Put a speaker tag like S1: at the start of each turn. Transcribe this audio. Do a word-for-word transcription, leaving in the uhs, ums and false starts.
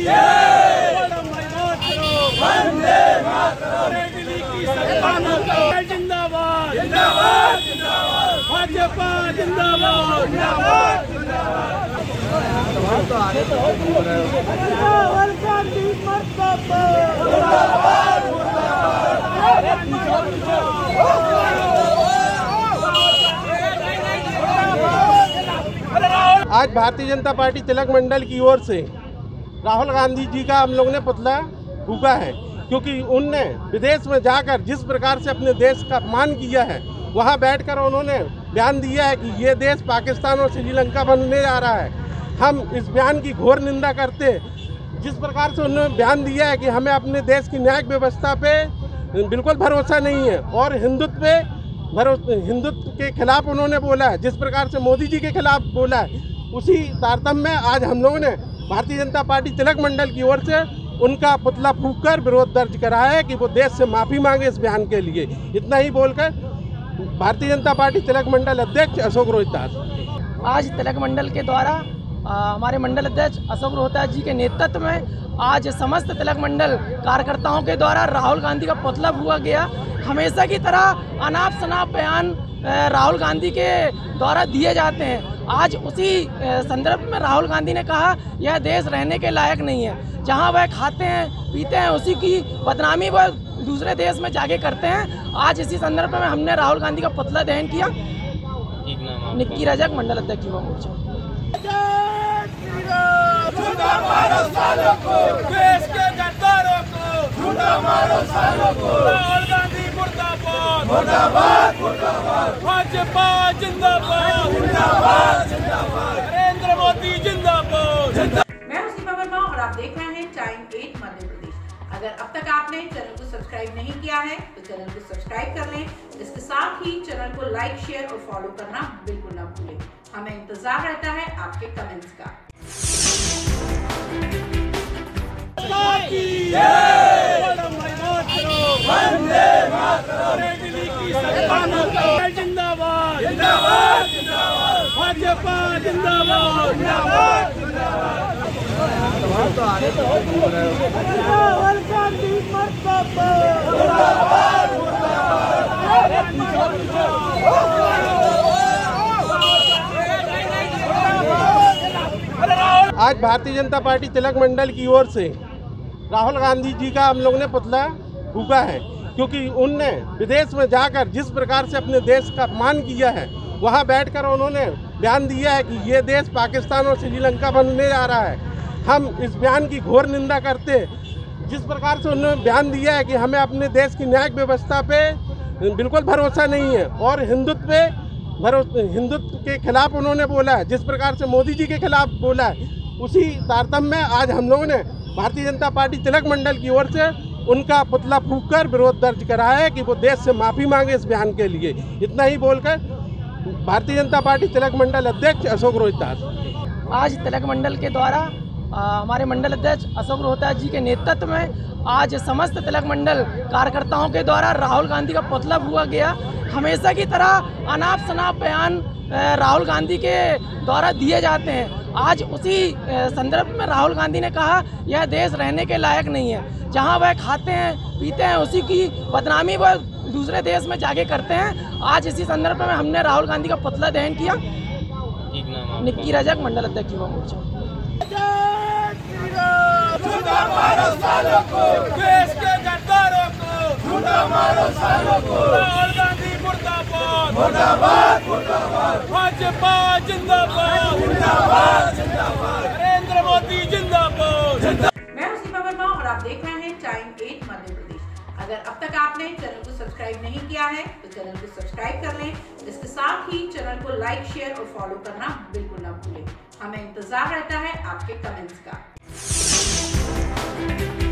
S1: जिंदाबाद जिंदाबाद भाजपा जिंदाबाद
S2: आज भारतीय जनता पार्टी तिलक मंडल की ओर से राहुल गांधी जी का हम लोग ने पुतला फूंका है, क्योंकि उनने विदेश में जाकर जिस प्रकार से अपने देश का अपमान किया है, वहां बैठकर उन्होंने बयान दिया है कि ये देश पाकिस्तान और श्रीलंका बनने जा रहा है। हम इस बयान की घोर निंदा करते हैं। जिस प्रकार से उन्होंने बयान दिया है कि हमें अपने देश की न्यायिक व्यवस्था पे बिल्कुल भरोसा नहीं है और हिंदुत्व पे भरोसा हिंदुत्व के खिलाफ उन्होंने बोला है, जिस प्रकार से मोदी जी के खिलाफ बोला है, उसी तारतम्य में आज हम लोगों ने भारतीय जनता पार्टी तिलक मंडल की ओर से उनका पुतला फूंककर विरोध दर्ज कराया है कि वो देश से माफ़ी मांगे इस बयान के लिए। इतना ही बोलकर भारतीय जनता पार्टी तिलक मंडल अध्यक्ष अशोक रोहितास।
S3: आज तिलक मंडल के द्वारा आ, हमारे मंडल अध्यक्ष अशोक रोहितास जी के नेतृत्व में आज समस्त तिलक मंडल कार्यकर्ताओं के द्वारा राहुल गांधी का पुतला फूंका गया। हमेशा की तरह अनाप शनाप बयान राहुल गांधी के द्वारा दिए जाते हैं। आज उसी संदर्भ में राहुल गांधी ने कहा यह देश रहने के लायक नहीं है। जहां वह खाते हैं पीते हैं उसी की बदनामी वह दूसरे देश में जाके करते हैं। आज इसी संदर्भ में हमने राहुल गांधी का पुतला दहन किया। निक्की रजक, मंडल अध्यक्ष युवा मोर्चा।
S1: देश के गद्दारों को राहुल गांधी मुर्दाबाद मुर्दाबाद मुर्दाबाद भाजपा जिंदाबाद जिंदाबाद जिंदाबाद नरेंद्र मोदी जिंदाबाद।
S4: मैं हूं सीमा वर्मा और आप देख रहे हैं टाइम एट मध्य प्रदेश। अगर अब तक आपने चैनल को सब्सक्राइब नहीं किया है तो चैनल को सब्सक्राइब कर लें। इसके साथ ही चैनल को लाइक, शेयर और फॉलो करना बिल्कुल ना भूलें। हमें इंतजार रहता है आपके कमेंट्स का।
S1: जिंदाबाद जिंदाबाद जिंदाबाद भाजपा जिंदाबाद जिंदाबाद
S2: आज भारतीय जनता पार्टी तिलक मंडल की ओर से राहुल गांधी जी का हम लोग ने पुतला फूंका है, क्योंकि उनने विदेश में जाकर जिस प्रकार से अपने देश का अपमान किया है, वहां बैठकर उन्होंने बयान दिया है कि ये देश पाकिस्तान और श्रीलंका बनने जा रहा है। हम इस बयान की घोर निंदा करते हैं। जिस प्रकार से उन्होंने बयान दिया है कि हमें अपने देश की न्यायिक व्यवस्था पे बिल्कुल भरोसा नहीं है और हिंदुत्व पे भरोसा हिंदुत्व के खिलाफ उन्होंने बोला है, जिस प्रकार से मोदी जी के खिलाफ बोला है, उसी तारतम्य में आज हम लोगों ने भारतीय जनता पार्टी तिलक मंडल की ओर से उनका पुतला फूंककर विरोध दर्ज कराया है कि वो देश से माफ़ी मांगे इस बयान के लिए। इतना ही बोलकर भारतीय जनता पार्टी तिलक मंडल अध्यक्ष अशोक रोहितास।
S3: आज तिलक मंडल के द्वारा आ, हमारे मंडल अध्यक्ष अशोक रोहितास जी के नेतृत्व में आज समस्त तिलक मंडल कार्यकर्ताओं के द्वारा राहुल गांधी का पुतला फूंका गया। हमेशा की तरह अनाप शनाप बयान राहुल गांधी के द्वारा दिए जाते हैं। आज उसी संदर्भ में राहुल गांधी ने कहा यह देश रहने के लायक नहीं है। जहां वह खाते हैं पीते हैं उसी की बदनामी वह दूसरे देश में जाके करते हैं। आज इसी संदर्भ में हमने राहुल गांधी का पुतला दहन किया। निक्की रजक, मंडल अध्यक्ष युवा मोर्चा।
S1: देश के गद्दारों को राहुल गांधी मुर्दाबाद मुर्दाबाद मुर्दाबाद भाजपा जिंदाबाद जिंदाबाद जिंदाबाद नरेंद्र मोदी जिंदाबाद।
S4: मैं हूं सीमा वर्मा और आप देख रहे हैं टाइम एट मध्य प्रदेश। अगर अब तक आपने चैनल को सब्सक्राइब नहीं किया है तो चैनल को सब्सक्राइब कर लें। इसके साथ ही चैनल को लाइक, शेयर और फॉलो करना बिल्कुल ना भूलें। हमें इंतजार रहता है आपके कमेंट्स का।